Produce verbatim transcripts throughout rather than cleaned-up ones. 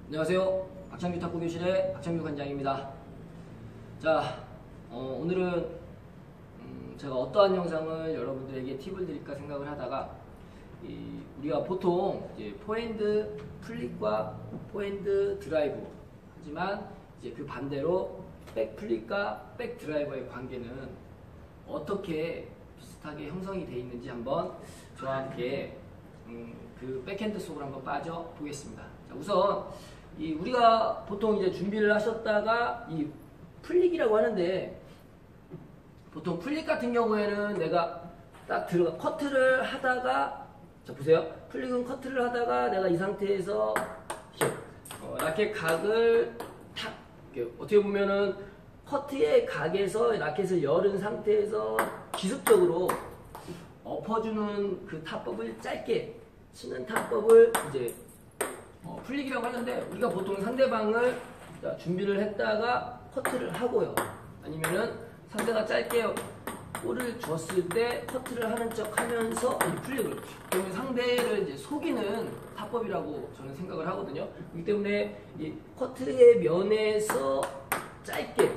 안녕하세요. 박창규 탁구교실의 박창규 관장입니다. 자, 어, 오늘은 음, 제가 어떠한 영상을 여러분들에게 팁을 드릴까 생각을 하다가 이, 우리가 보통 이제 포핸드 플립과 포핸드 드라이브, 하지만 이제 그 반대로 백 플립과 백 드라이버의 관계는 어떻게 비슷하게 형성이 되어 있는지 한번 저와 함께 음, 그 백핸드 속으로 한번 빠져 보겠습니다. 자, 우선 이 우리가 보통 이제 준비를 하셨다가 이 플릭이라고 하는데, 보통 플릭 같은 경우에는 내가 딱 들어가 커트를 하다가, 자 보세요, 플릭은 커트를 하다가 내가 이 상태에서 이렇게 어, 라켓 각을 탁 이렇게 어떻게 보면은 커트의 각에서 라켓을 열은 상태에서 기습적으로 엎어주는 그 타법을 짧게 치는 타법을 이제 어, 플릭이라고 하는데, 우리가 보통 상대방을 자, 준비를 했다가 커트를 하고요, 아니면은 상대가 짧게 볼을 줬을 때 커트를 하는 척 하면서 플릭을, 그러면 상대를 이제 속이는 타법이라고 저는 생각을 하거든요. 그렇기 때문에 이 커트의 면에서 짧게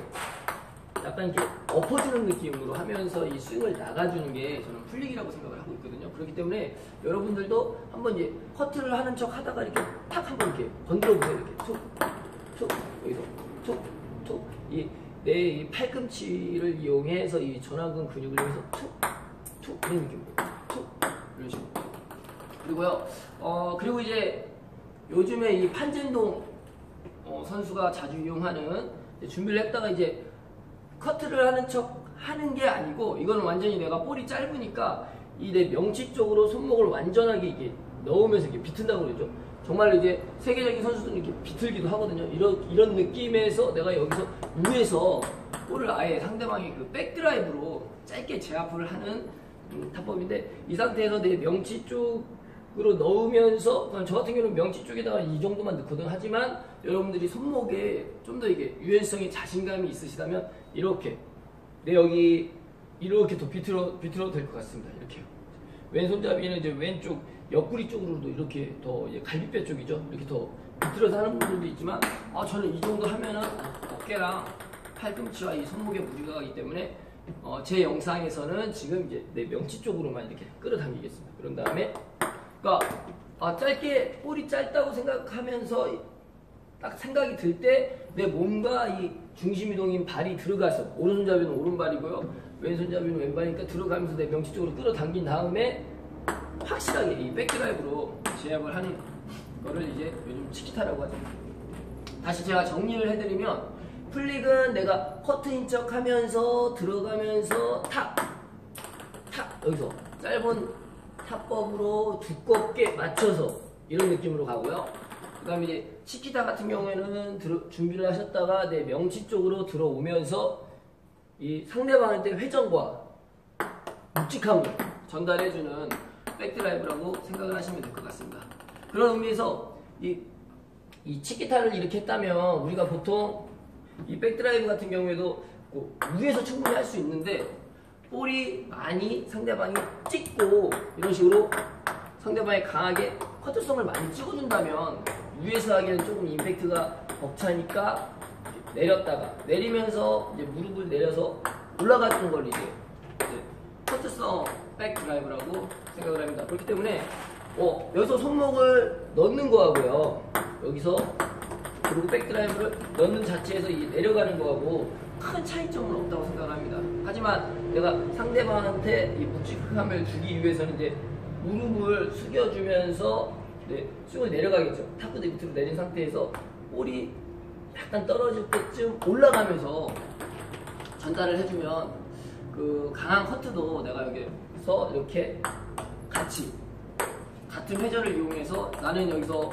약간 이렇게 엎어주는 느낌으로 하면서 이 스윙을 나가주는 게 저는 플릭이라고 생각을 하고 있거든요. 그렇기 때문에 여러분들도 한번 이제 커트를 하는 척 하다가 이렇게 탁 한번 이렇게 건드려 보세요. 이렇게 툭, 툭, 여기서 툭, 툭. 이 내 이 팔꿈치를 이용해서 이 전완근 근육을 이용해서 툭, 툭 이런 느낌으로 툭 이런 식으로. 그리고요, 어 그리고 이제 요즘에 이 판젠동 어, 선수가 자주 이용하는, 준비를 했다가 이제 커트를 하는 척 하는 게 아니고, 이거는 완전히 내가 볼이 짧으니까 이 내 명치 쪽으로 손목을 완전하게 이게 넣으면서 이렇게 비튼다고 그러죠. 정말 이제 세계적인 선수들은 이렇게 비틀기도 하거든요. 이런, 이런 느낌에서 내가 여기서 위에서 볼을 아예 상대방이 그 백드라이브로 짧게 제압을 하는 음, 타법인데, 이 상태에서 내 명치 쪽으로 넣으면서, 저 같은 경우는 명치 쪽에다가 이 정도만 넣거든. 하지만 여러분들이 손목에 좀 더 이게 유연성이 자신감이 있으시다면 이렇게 내 여기 이렇게 더 비틀어 비틀어도 될 것 같습니다. 이렇게요. 왼손잡이는 이제 왼쪽 옆구리 쪽으로도 이렇게 더 이제 갈비뼈 쪽이죠. 이렇게 더 비틀어서 하는 분들도 있지만, 아 저는 이 정도 하면은 어깨랑 팔꿈치와 이 손목에 무리가 가기 때문에 어, 제 영상에서는 지금 이제 내 명치 쪽으로만 이렇게 끌어당기겠습니다. 그런 다음에 그러니까 아, 짧게 볼이 짧다고 생각하면서 딱 생각이 들 때 내 몸과 이 중심 이동인 발이 들어가서, 오른손잡이는 오른발이고요, 왼손잡이는 왼발이니까 들어가면서 내 명치 쪽으로 끌어당긴 다음에 확실하게 이 백드라이브로 제압을 하는 거를 이제 요즘 치키타라고 하죠. 다시 제가 정리를 해드리면, 플릭은 내가 커트인 척 하면서 들어가면서 탁! 탁! 여기서 짧은 타법으로 두껍게 맞춰서 이런 느낌으로 가고요. 그 다음에 이제 치키타 같은 경우에는 들어, 준비를 하셨다가 내 명치 쪽으로 들어오면서 이 상대방한테 회전과 묵직함을 전달해주는 백드라이브라고 생각을 하시면 될 것 같습니다. 그런 의미에서 이, 이 치키타를 이렇게 했다면, 우리가 보통 이 백드라이브 같은 경우에도 뭐 위에서 충분히 할 수 있는데, 볼이 많이 상대방이 찍고 이런 식으로 상대방이 강하게 커트성을 많이 찍어준다면 위에서 하기에는 조금 임팩트가 벅차니까 내렸다가 내리면서 이제 무릎을 내려서 올라가는 걸 이제, 이제 커트성 백드라이브라고 생각을 합니다. 그렇기 때문에 어, 여기서 손목을 넣는 거하고요, 여기서 그리고 백드라이브를 넣는 자체에서 이 내려가는 거하고 큰 차이점은 없다고 생각을 합니다. 하지만 내가 상대방한테 이 묵직함을 주기 위해서는 이제 무릎을 숙여주면서 네, 스윙을 내려가겠죠. 탑구대 밑으로 내린 상태에서 볼이 약간 떨어질 때쯤 올라가면서 전달을 해주면 그 강한 커트도 내가 여기서 이렇게 같이 같은 회전을 이용해서, 나는 여기서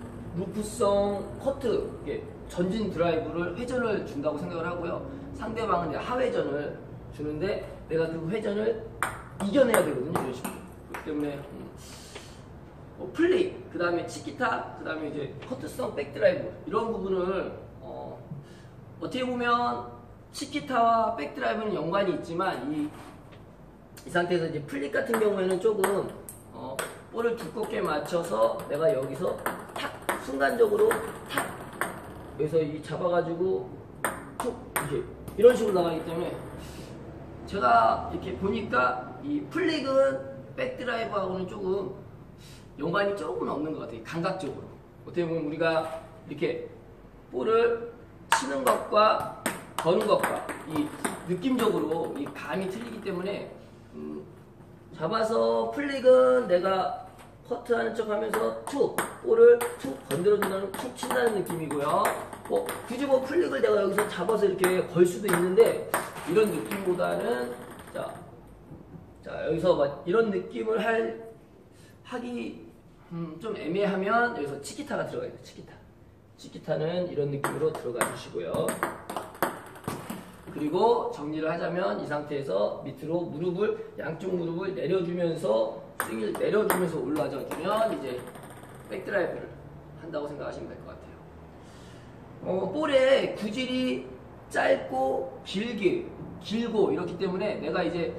루프성 커트, 이게 전진 드라이브를 회전을 준다고 생각을 하고요, 상대방은 이제 하회전을 주는데 내가 그 회전을 이겨내야 되거든요. 이런 식으로. 그렇기 때문에 음, 뭐 플릭, 그 다음에 치키타, 그 다음에 이제 커트성 백드라이브, 이런 부분을 어, 어떻게 보면 치키타와 백드라이브는 연관이 있지만, 이, 이 상태에서 이제 플릭 같은 경우에는 조금 어, 볼을 두껍게 맞춰서 내가 여기서 탁 순간적으로 탁 여기서 이 잡아가지고 툭 이렇게 이런 식으로 나가기 때문에 제가 이렇게 보니까 이 플릭은 백드라이브하고는 조금 연관이 조금 없는 것 같아요. 감각적으로. 어떻게 보면 우리가 이렇게 볼을 치는 것과 거는 것과 이 느낌적으로 이 감이 틀리기 때문에 음 잡아서 플릭은 내가 커트하는 척 하면서 툭 볼을 툭 건드려준다는 툭 친다는 느낌이고요. 뭐 굳이 뭐 플릭을 내가 여기서 잡아서 이렇게 걸 수도 있는데 이런 느낌보다는 자, 자 여기서 막 이런 느낌을 할 하기 음, 좀 애매하면 여기서 치키타가 들어가야 돼요. 치키타. 치키타는 이런 느낌으로 들어가 주시고요. 그리고 정리를 하자면 이 상태에서 밑으로 무릎을 양쪽 무릎을 내려주면서 스윙을 내려주면서 올라와주면 이제 백드라이브를 한다고 생각하시면 될 것 같아요. 어, 볼의 구질이 짧고 길게 길고 이렇기 때문에 내가 이제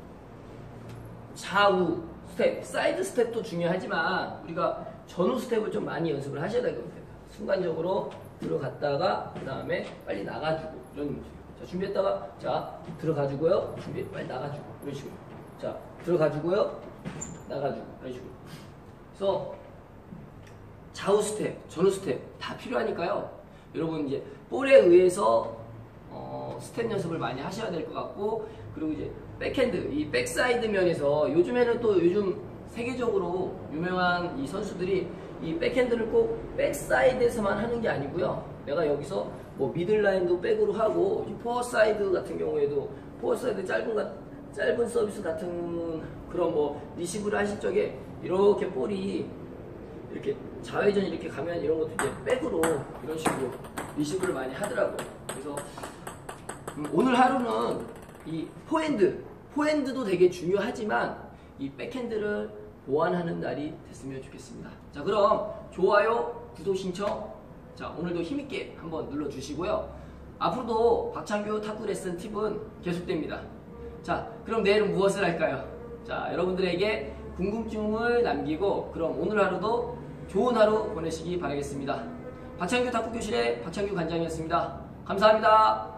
좌우 스텝, 사이드 스텝도 중요하지만 우리가 전후 스텝을 좀 많이 연습을 하셔야 될 겁니다. 순간적으로 들어갔다가 그 다음에 빨리 나가주고 이런 느낌. 자, 준비했다가 자 들어가주고요. 준비 빨리 나가주고 이런 식으로. 자 들어가주고요. 나가주고 이런 식으로. 그래서 좌우 스텝, 전후 스텝 다 필요하니까요. 여러분 이제 볼에 의해서 어, 스텝 연습을 많이 하셔야 될 것 같고 그리고 이제 백핸드, 이 백사이드 면에서 요즘에는 또 요즘 세계적으로 유명한 이 선수들이 이 백핸드를 꼭 백사이드에서만 하는 게 아니고요. 내가 여기서 뭐 미들라인도 백으로 하고 포어사이드 같은 경우에도 포어사이드 짧은, 짧은 서비스 같은 그런 뭐 리시브를 하실 적에 이렇게 볼이 이렇게 좌회전 이렇게 가면 이런 것도 이제 백으로 이런 식으로 리시브를 많이 하더라고요. 그래서 음, 오늘 하루는 이 포핸드, 포핸드도 되게 중요하지만 이 백핸드를 보완하는 날이 됐으면 좋겠습니다. 자, 그럼 좋아요, 구독 신청, 자 오늘도 힘있게 한번 눌러주시고요. 앞으로도 박찬규 탁구 레슨 팁은 계속됩니다. 자, 그럼 내일은 무엇을 할까요? 자, 여러분들에게 궁금증을 남기고 그럼 오늘 하루도 좋은 하루 보내시기 바라겠습니다. 박찬규 탁구 교실의 박찬규 관장이었습니다. 감사합니다.